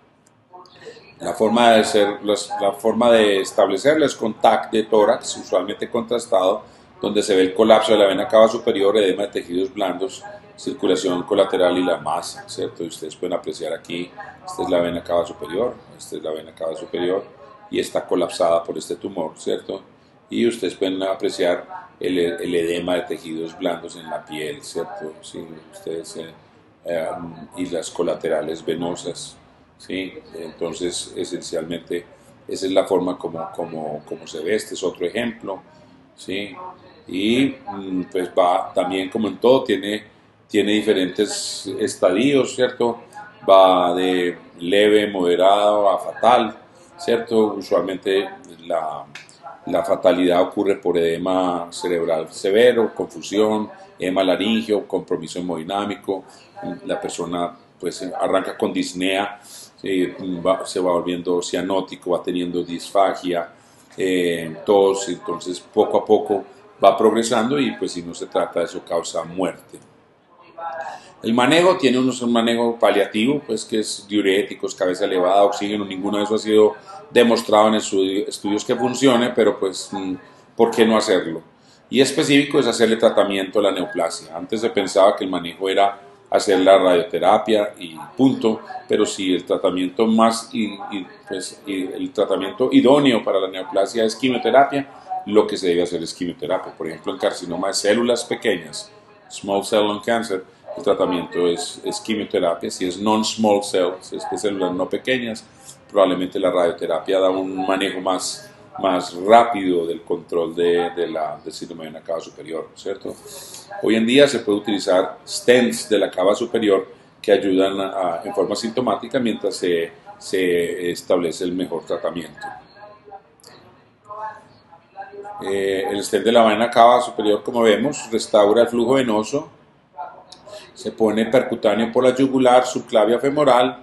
La forma de, ser, la forma de establecerla es con T A C de tórax, usualmente contrastado, donde se ve el colapso de la vena cava superior, edema de tejidos blandos, circulación colateral y la masa, ¿cierto? Y ustedes pueden apreciar aquí, esta es la vena cava superior, esta es la vena cava superior y está colapsada por este tumor, ¿cierto? Y ustedes pueden apreciar el, el edema de tejidos blandos en la piel, ¿cierto? Sí, ustedes, eh, eh, y las colaterales venosas, ¿sí? Entonces, esencialmente, esa es la forma como, como, como se ve. Este es otro ejemplo, ¿sí? Y pues va también, como en todo, tiene, tiene diferentes estadios, ¿cierto? Va de leve, moderado a fatal, ¿cierto? Usualmente la, la fatalidad ocurre por edema cerebral severo, confusión, edema laringeo, compromiso hemodinámico. La persona pues arranca con disnea, eh, va, se va volviendo cianótico, va teniendo disfagia, eh, tos, entonces poco a poco va progresando y pues si no se trata eso causa muerte. El manejo tiene unos, un manejo paliativo, pues que es diuréticos, cabeza elevada, oxígeno, ninguno de eso ha sido demostrado en estudios que funcione, pero pues ¿por qué no hacerlo? Y específico es hacerle tratamiento a la neoplasia. Antes se pensaba que el manejo era hacer la radioterapia y punto, pero si el tratamiento más y, y, pues, y el tratamiento idóneo para la neoplasia es quimioterapia, lo que se debe hacer es quimioterapia. Por ejemplo, en carcinoma de células pequeñas, small cell lung cancer, el tratamiento es, es quimioterapia. Si es non-small cell, si es que células no pequeñas, probablemente la radioterapia da un manejo más, más rápido del control de, de la, del síndrome de vena cava superior, ¿cierto? Hoy en día se puede utilizar stents de la cava superior que ayudan a, en forma sintomática mientras se, se establece el mejor tratamiento. Eh, el stent de la vena cava superior, como vemos, restaura el flujo venoso, se pone percutáneo por la yugular, subclavia femoral,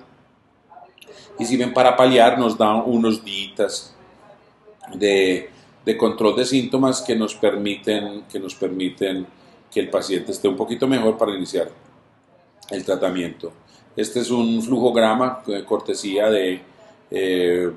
y si ven para paliar nos dan unos días de, de control de síntomas que nos permiten que nos permiten que el paciente esté un poquito mejor para iniciar el tratamiento. Este es un flujograma de cortesía de, eh,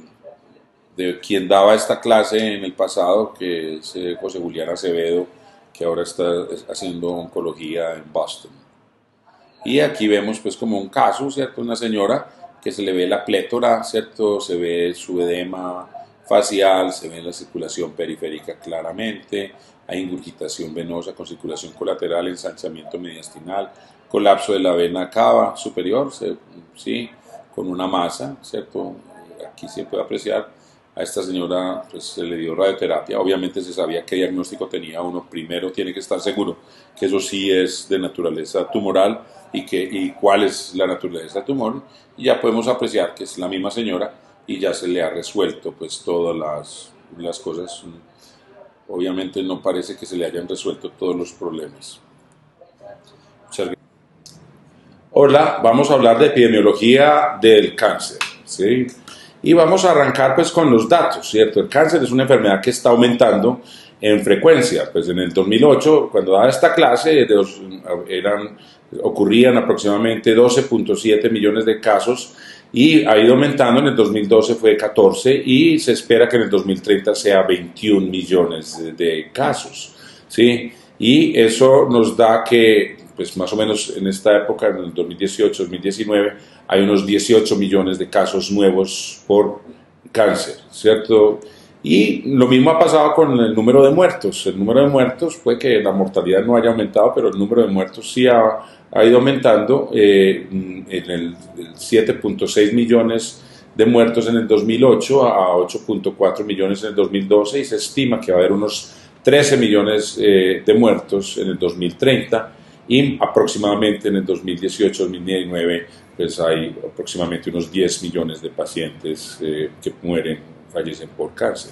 de quien daba esta clase en el pasado, que es eh, José Julián Acevedo, que ahora está haciendo oncología en Boston. Y aquí vemos pues como un caso, ¿cierto? Una señora que se le ve la plétora, ¿cierto? Se ve su edema facial, se ve la circulación periférica claramente, hay ingurgitación venosa con circulación colateral, ensanchamiento mediastinal, colapso de la vena cava superior, ¿sí? Con una masa, ¿cierto? Aquí se puede apreciar. A esta señora pues, se le dio radioterapia, obviamente se sabía qué diagnóstico tenía uno, primero tiene que estar seguro que eso sí es de naturaleza tumoral y, que, y cuál es la naturaleza del tumor, y ya podemos apreciar que es la misma señora y ya se le ha resuelto pues todas las, las cosas. Obviamente no parece que se le hayan resuelto todos los problemas. Muchas gracias. Hola, vamos a hablar de epidemiología del cáncer, ¿sí? Y vamos a arrancar pues con los datos, ¿cierto? El cáncer es una enfermedad que está aumentando en frecuencia. Pues en el dos mil ocho, cuando daba esta clase, eran, ocurrían aproximadamente doce punto siete millones de casos y ha ido aumentando. En el dos mil doce fue catorce y se espera que en el dos mil treinta sea veintiún millones de casos, ¿sí? Y eso nos da que, pues más o menos en esta época, en el dos mil dieciocho dos mil diecinueve, hay unos dieciocho millones de casos nuevos por cáncer, ¿cierto? Y lo mismo ha pasado con el número de muertos. El número de muertos, puede que la mortalidad no haya aumentado, pero el número de muertos sí ha, ha ido aumentando. Eh, en el, el siete punto seis millones de muertos en el dos mil ocho a ocho punto cuatro millones en el dos mil doce, y se estima que va a haber unos trece millones eh, de muertos en el dos mil treinta, y aproximadamente en el dos mil dieciocho dos mil diecinueve pues hay aproximadamente unos diez millones de pacientes eh, que mueren, fallecen por cáncer.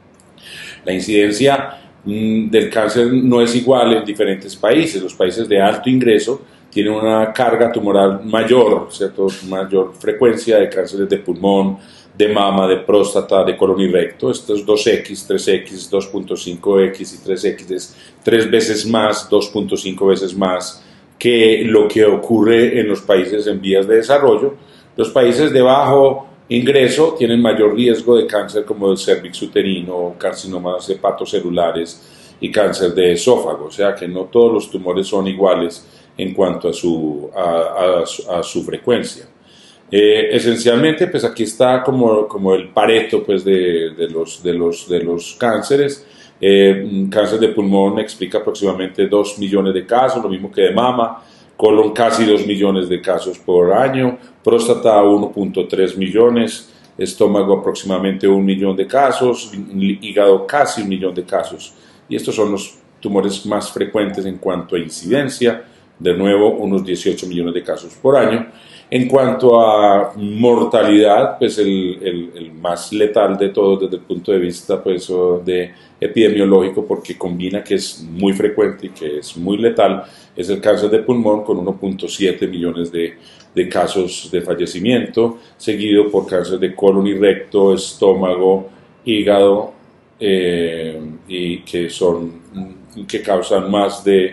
La incidencia mmm, del cáncer no es igual en diferentes países. Los países de alto ingreso tienen una carga tumoral mayor, ¿cierto? Mayor frecuencia de cánceres de pulmón, de mama, de próstata, de colon y recto. Estos dos equis, tres equis, dos punto cinco equis y tres equis es tres veces más, dos punto cinco veces más que lo que ocurre en los países en vías de desarrollo. Los países de bajo ingreso tienen mayor riesgo de cáncer como el cervix uterino, carcinomas hepatocelulares y cáncer de esófago, o sea que no todos los tumores son iguales en cuanto a su, a, a, a su frecuencia. Eh, esencialmente, pues aquí está como, como el pareto pues, de, de, los, de, los, de los cánceres. Eh, cáncer de pulmón explica aproximadamente dos millones de casos, lo mismo que de mama, colon casi dos millones de casos por año, próstata uno punto tres millones, estómago aproximadamente un millón de casos, hígado casi un millón de casos. Y estos son los tumores más frecuentes en cuanto a incidencia, de nuevo unos dieciocho millones de casos por año. En cuanto a mortalidad, pues el, el, el más letal de todos desde el punto de vista pues, de epidemiológico, porque combina que es muy frecuente y que es muy letal, es el cáncer de pulmón con uno punto siete millones de, de casos de fallecimiento, seguido por cáncer de colon y recto, estómago, hígado, eh, y que, son, que causan más de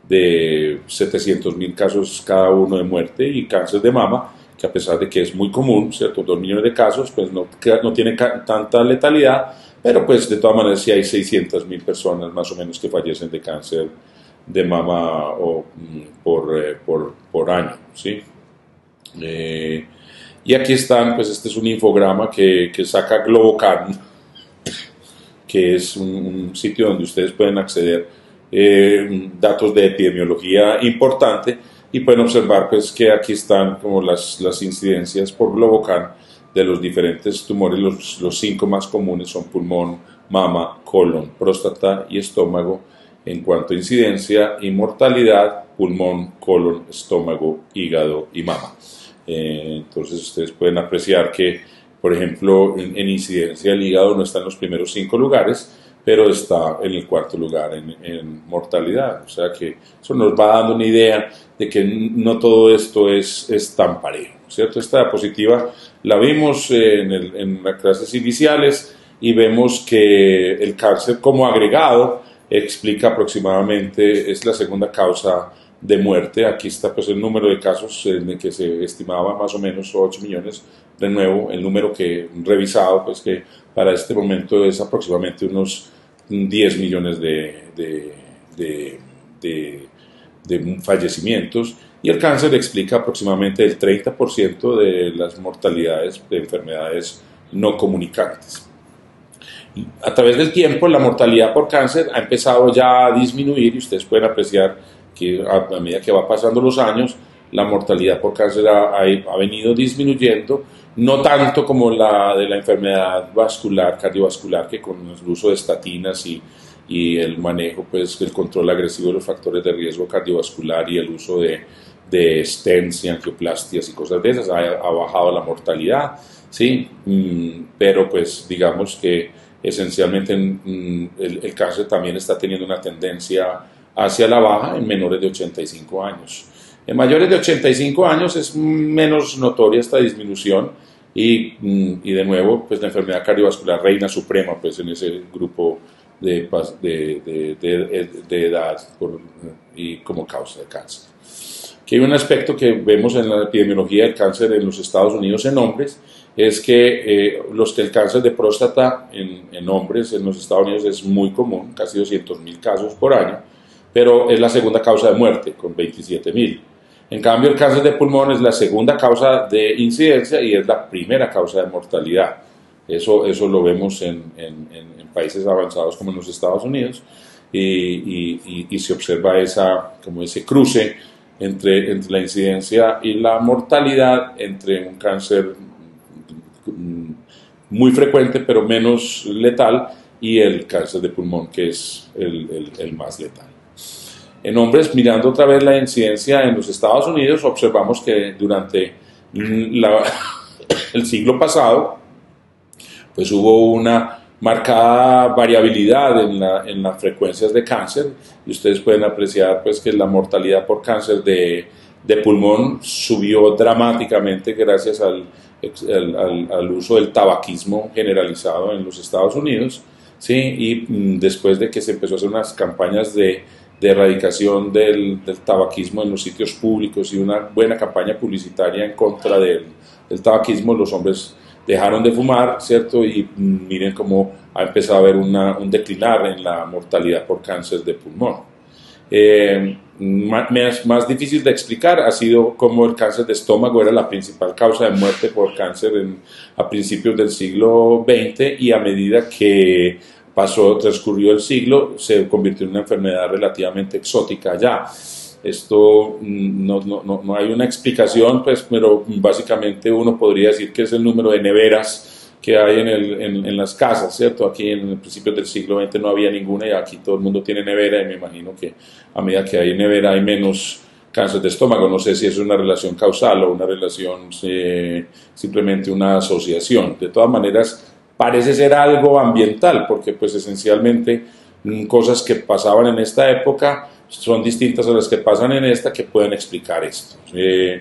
de setecientos mil casos cada uno de muerte, y cáncer de mama, que a pesar de que es muy común, ¿cierto? dos millones de casos, pues no, no tiene tanta letalidad, pero pues de todas maneras sí hay seiscientas mil personas más o menos que fallecen de cáncer de mama o, por, eh, por, por año, ¿sí? Eh, y aquí están, pues este es un infograma que, que saca Globocan, que es un, un sitio donde ustedes pueden acceder Eh, datos de epidemiología importante, y pueden observar pues que aquí están como las, las incidencias por Globocan de los diferentes tumores, los, los cinco más comunes son pulmón, mama, colon, próstata y estómago. En cuanto a incidencia y mortalidad, pulmón, colon, estómago, hígado y mama. Eh, entonces ustedes pueden apreciar que, por ejemplo, en, en incidencia el hígado no está en los primeros cinco lugares, pero está en el cuarto lugar en, en mortalidad. O sea que eso nos va dando una idea de que no todo esto es, es tan parejo, ¿cierto? Esta diapositiva la vimos en, el, en las clases iniciales y vemos que el cáncer como agregado explica aproximadamente, es la segunda causa de muerte. Aquí está pues el número de casos en el que se estimaba más o menos ocho millones. De nuevo, el número que revisado, pues que para este momento es aproximadamente unos diez millones de, de, de, de, de fallecimientos. Y el cáncer explica aproximadamente el treinta por ciento de las mortalidades de enfermedades no comunicantes. A través del tiempo, la mortalidad por cáncer ha empezado ya a disminuir y ustedes pueden apreciar que a, a medida que va pasando los años, la mortalidad por cáncer ha, ha, ha venido disminuyendo, no tanto como la de la enfermedad vascular, cardiovascular, que con el uso de estatinas y, y el manejo, pues el control agresivo de los factores de riesgo cardiovascular y el uso de, de stents y angioplastias y cosas de esas, ha, ha bajado la mortalidad, ¿sí? Mm, pero pues digamos que esencialmente el, el cáncer también está teniendo una tendencia hacia la baja en menores de ochenta y cinco años. En mayores de ochenta y cinco años es menos notoria esta disminución y, y de nuevo pues la enfermedad cardiovascular reina suprema pues en ese grupo de, de, de, de, de edad por, y como causa de cáncer. Aquí hay un aspecto que vemos en la epidemiología del cáncer en los Estados Unidos en hombres, es que eh, los que el cáncer de próstata en, en hombres en los Estados Unidos es muy común, casi doscientos mil casos por año, pero es la segunda causa de muerte, con veintisiete mil. En cambio, el cáncer de pulmón es la segunda causa de incidencia y es la primera causa de mortalidad. Eso, eso lo vemos en, en, en países avanzados como en los Estados Unidos y, y, y, y se observa esa, como ese cruce entre, entre la incidencia y la mortalidad, entre un cáncer muy frecuente pero menos letal y el cáncer de pulmón, que es el, el, el más letal. En hombres, mirando otra vez la incidencia en los Estados Unidos, observamos que durante la, el siglo pasado pues hubo una marcada variabilidad en, la, en las frecuencias de cáncer y ustedes pueden apreciar pues que la mortalidad por cáncer de, de pulmón subió dramáticamente gracias al Al, al, al uso del tabaquismo generalizado en los Estados Unidos, ¿sí? Y mm, después de que se empezó a hacer unas campañas de, de erradicación del, del tabaquismo en los sitios públicos y una buena campaña publicitaria en contra del, del tabaquismo, los hombres dejaron de fumar, ¿cierto? Y mm, miren cómo ha empezado a haber una, un declinar en la mortalidad por cáncer de pulmón. Eh, más, más difícil de explicar ha sido cómo el cáncer de estómago era la principal causa de muerte por cáncer en, a principios del siglo veinte y a medida que pasó, transcurrió el siglo, se convirtió en una enfermedad relativamente exótica ya. Esto no, no, no hay una explicación, pues, pero básicamente uno podría decir que es el número de neveras que hay en, el, en, en las casas, ¿cierto? Aquí en el principio del siglo veinte no había ninguna y aquí todo el mundo tiene nevera y me imagino que a medida que hay nevera hay menos cáncer de estómago. No sé si es una relación causal o una relación, eh, simplemente una asociación. De todas maneras, parece ser algo ambiental porque pues esencialmente cosas que pasaban en esta época son distintas a las que pasan en esta que pueden explicar esto. Eh,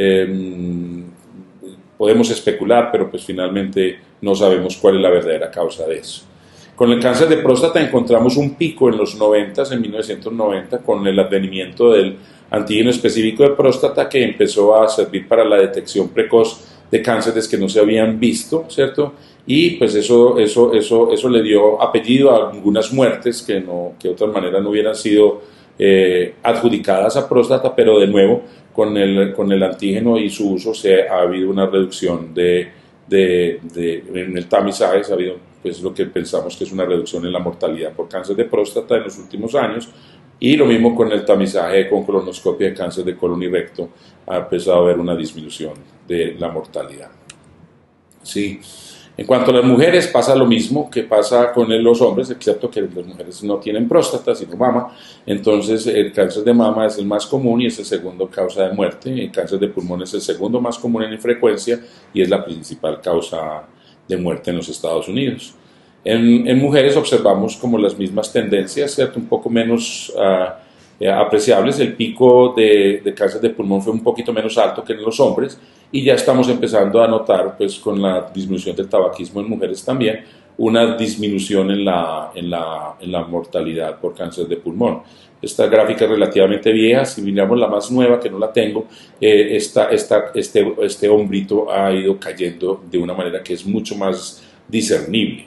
eh, podemos especular, pero pues finalmente no sabemos cuál es la verdadera causa de eso. Con el cáncer de próstata encontramos un pico en los noventa, en mil novecientos noventa, con el advenimiento del antígeno específico de próstata que empezó a servir para la detección precoz de cánceres que no se habían visto, ¿cierto? Y pues eso, eso, eso, eso le dio apellido a algunas muertes que, no, que de otra manera no hubieran sido eh, adjudicadas a próstata, pero de nuevo con el, con el antígeno y su uso se ha habido una reducción de, de, de, en el tamizaje, se ha habido pues lo que pensamos que es una reducción en la mortalidad por cáncer de próstata en los últimos años, y lo mismo con el tamizaje con colonoscopia de cáncer de colon y recto, ha empezado a haber una disminución de la mortalidad. Sí. En cuanto a las mujeres, pasa lo mismo que pasa con los hombres, excepto que las mujeres no tienen próstata, sino mama. Entonces, el cáncer de mama es el más común y es el segundo causa de muerte. El cáncer de pulmón es el segundo más común en frecuencia y es la principal causa de muerte en los Estados Unidos. En, en mujeres observamos como las mismas tendencias, ¿cierto? Un poco menos uh, eh, apreciables. El pico de, de cáncer de pulmón fue un poquito menos alto que en los hombres, y ya estamos empezando a notar, pues con la disminución del tabaquismo en mujeres también, una disminución en la, en la, en la mortalidad por cáncer de pulmón. Esta gráfica es relativamente vieja, si miramos la más nueva, que no la tengo, eh, esta, esta, este, este hombrito ha ido cayendo de una manera que es mucho más discernible.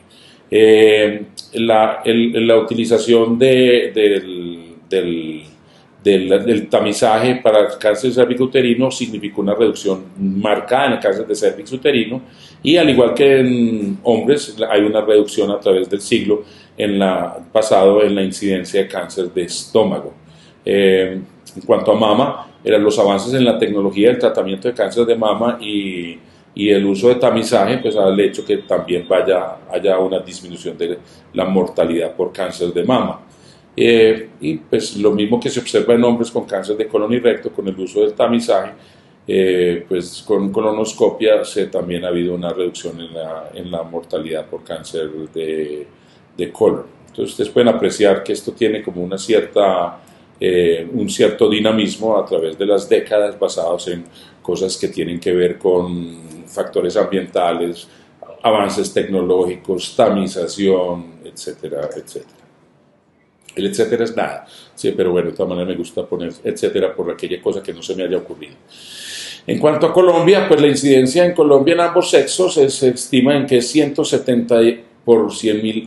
Eh, la, el, la utilización de, del, del Del, del tamizaje para el cáncer cervicuterino significó una reducción marcada en el cáncer de cervix uterino, y al igual que en hombres hay una reducción a través del siglo en la, pasado en la incidencia de cáncer de estómago. Eh, en cuanto a mama, eran los avances en la tecnología del tratamiento de cáncer de mama y, y el uso de tamizaje pues ha hecho que también vaya, haya una disminución de la mortalidad por cáncer de mama. Eh, y pues lo mismo que se observa en hombres con cáncer de colon y recto con el uso del tamizaje, eh, pues con colonoscopia se, también ha habido una reducción en la, en la mortalidad por cáncer de, de colon. Entonces ustedes pueden apreciar que esto tiene como una cierta, eh, un cierto dinamismo a través de las décadas, basados en cosas que tienen que ver con factores ambientales, avances tecnológicos, tamización, etcétera, etcétera. El etcétera es nada, sí, pero bueno, de todas maneras me gusta poner etcétera por aquella cosa que no se me haya ocurrido. En cuanto a Colombia, pues la incidencia en Colombia en ambos sexos se, se estima en que es ciento setenta por cien mil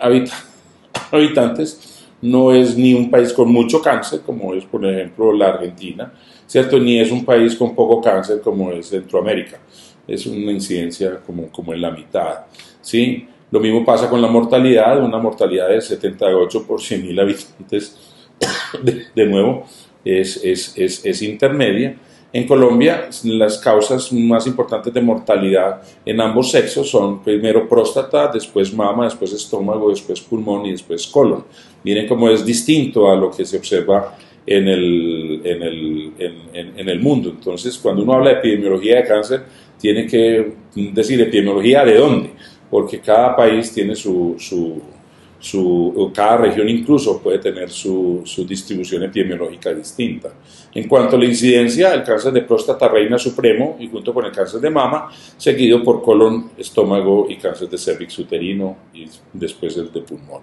habitantes. No es ni un país con mucho cáncer, como es por ejemplo la Argentina, ¿cierto? Ni es un país con poco cáncer, como es Centroamérica. Es una incidencia como, como en la mitad, ¿sí? Lo mismo pasa con la mortalidad, una mortalidad de setenta y ocho por cien mil habitantes, de, de nuevo, es, es, es, es intermedia. En Colombia, las causas más importantes de mortalidad en ambos sexos son primero próstata, después mama, después estómago, después pulmón y después colon. Miren cómo es distinto a lo que se observa en el, en el, en, en, en el mundo. Entonces, cuando uno habla de epidemiología de cáncer, tiene que decir epidemiología de dónde, porque cada país tiene su, su, su cada región incluso puede tener su, su distribución epidemiológica distinta. En cuanto a la incidencia, el cáncer de próstata reina supremo y junto con el cáncer de mama, seguido por colon, estómago y cáncer de cervix uterino y después el de pulmón.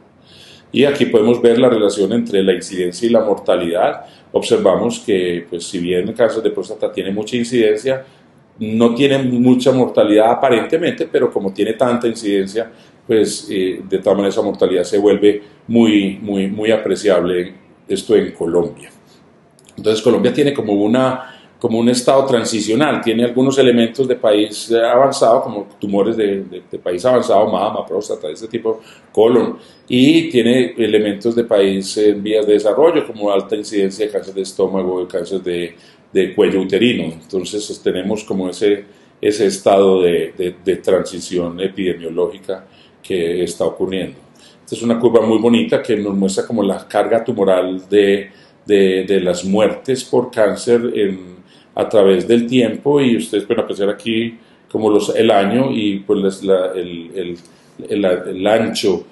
Y aquí podemos ver la relación entre la incidencia y la mortalidad. Observamos que, pues, si bien el cáncer de próstata tiene mucha incidencia, no tiene mucha mortalidad aparentemente, pero como tiene tanta incidencia, pues eh, de tal manera esa mortalidad se vuelve muy, muy, muy apreciable, esto en Colombia. Entonces Colombia tiene como, una, como un estado transicional, tiene algunos elementos de país avanzado, como tumores de, de, de país avanzado, mama, próstata, de este tipo, colon, y tiene elementos de país en vías de desarrollo, como alta incidencia de cáncer de estómago, de cáncer de de cuello uterino. Entonces tenemos como ese, ese estado de, de, de transición epidemiológica que está ocurriendo. Esta es una curva muy bonita que nos muestra como la carga tumoral de, de, de las muertes por cáncer en, a través del tiempo, y ustedes pueden apreciar aquí como los, el año y pues la, el, el, el, el ancho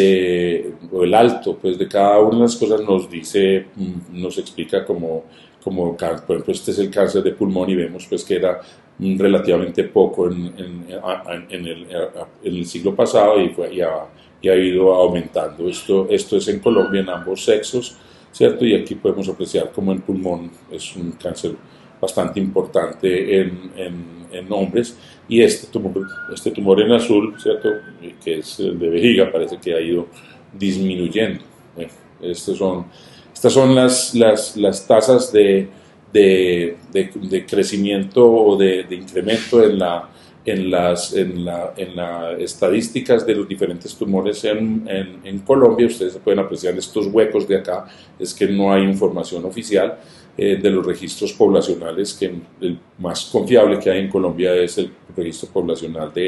de, o el alto pues de cada una de las cosas nos dice, nos explica como como por ejemplo este es el cáncer de pulmón y vemos pues que era relativamente poco en, en, en, el, en el siglo pasado y, fue, y, ha, y ha ido aumentando. Esto, esto es en Colombia en ambos sexos, ¿cierto? Y aquí podemos apreciar como el pulmón es un cáncer bastante importante en, en, en hombres, y este tumor, este tumor en azul, ¿cierto? Que es el de vejiga, parece que ha ido disminuyendo. Bueno, estos son Estas son las, las, las tasas de, de, de, de crecimiento o de, de incremento en, la, en, las, en, la, en las estadísticas de los diferentes tumores en, en, en Colombia. Ustedes pueden apreciar estos huecos de acá, es que no hay información oficial eh, de los registros poblacionales, que el más confiable que hay en Colombia es el registro poblacional de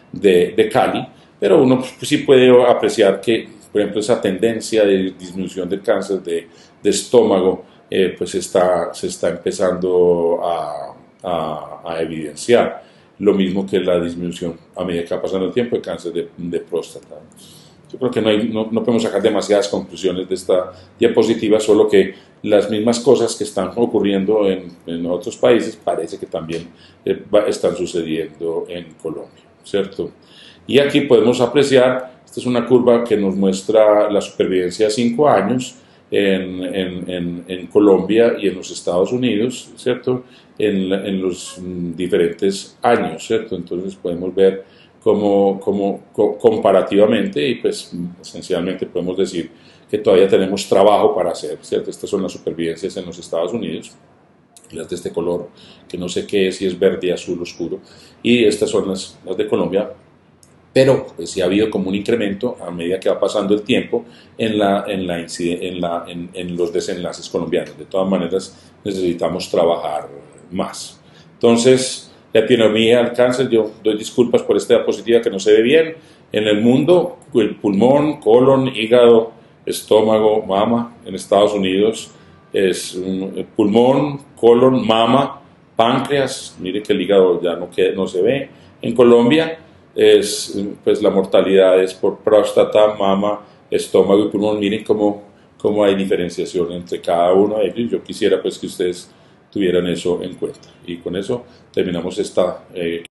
de, de Cali, pero uno pues, sí puede apreciar que, por ejemplo, esa tendencia de disminución del cáncer de, de estómago eh, pues está, se está empezando a, a, a evidenciar. Lo mismo que la disminución a medida que va pasando el tiempo de cáncer de, de próstata. Yo creo que no, hay, no, no podemos sacar demasiadas conclusiones de esta diapositiva, solo que las mismas cosas que están ocurriendo en, en otros países parece que también eh, va, están sucediendo en Colombia, ¿cierto? Y aquí podemos apreciar, esta es una curva que nos muestra la supervivencia a cinco años en, en, en, en Colombia y en los Estados Unidos, ¿cierto? En, en los diferentes años, ¿cierto? Entonces podemos ver Como, como co comparativamente y pues esencialmente podemos decir que todavía tenemos trabajo para hacer, ¿cierto? Estas son las supervivencias en los Estados Unidos, las de este color, que no sé qué es, si es verde, azul, oscuro, y estas son las, las de Colombia, pero pues sí ha habido como un incremento a medida que va pasando el tiempo en, la, en, la, en, la, en, en los desenlaces colombianos. De todas maneras necesitamos trabajar más. Entonces, la epidemia del cáncer, yo doy disculpas por esta diapositiva que no se ve bien. En el mundo, el pulmón, colon, hígado, estómago, mama. En Estados Unidos es um, pulmón, colon, mama, páncreas. Mire que el hígado ya no, queda, no se ve. En Colombia, es, pues la mortalidad es por próstata, mama, estómago y pulmón. Miren cómo, cómo hay diferenciación entre cada uno de ellos. Yo quisiera pues que ustedes tuvieran eso en cuenta. Y con eso terminamos esta eh,